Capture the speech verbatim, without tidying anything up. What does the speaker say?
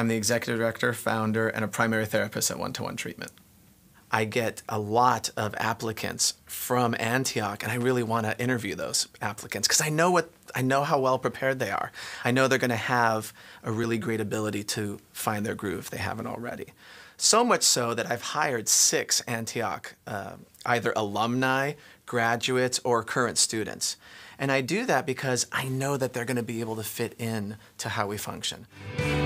I'm the executive director, founder, and a primary therapist at One-to-One Treatment. I get a lot of applicants from Antioch, and I really want to interview those applicants because I know what I know how well prepared they are. I know they're going to have a really great ability to find their groove if they haven't already. So much so that I've hired six Antioch, uh, either alumni, graduates, or current students. And I do that because I know that they're going to be able to fit in to how we function.